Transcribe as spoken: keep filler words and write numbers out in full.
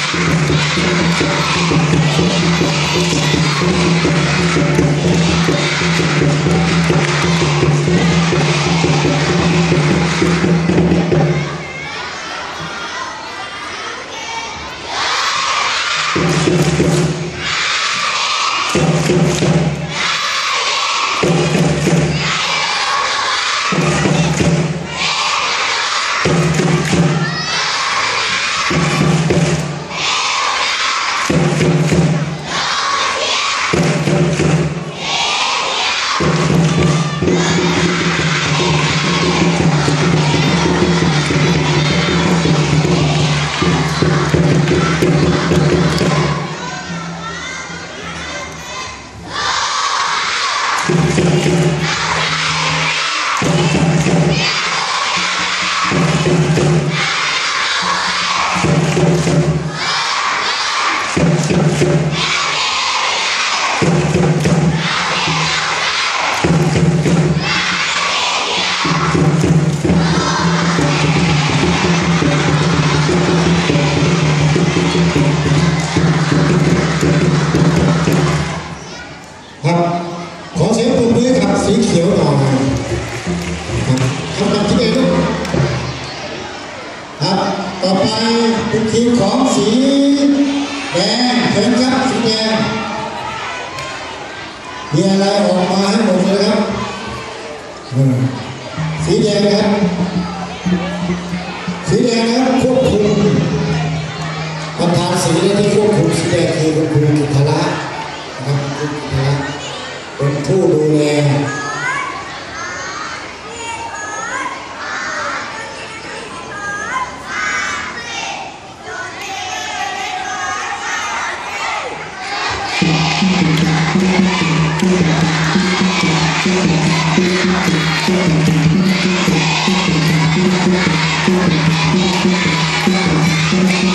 สีเขียวต่อมาทำการที่เองครับต่อไปเป็นทีมของสีแดงเชิญครับสีแดงมีอะไรออกมาให้หมดเลยครับสีแดงครับสีแดงนะครับควบคุมประธานสีที่ควบคุมสีแดงคือคุณครูกิตระนะครับคุณกิตระเป็นผู้ดูแล Thank you.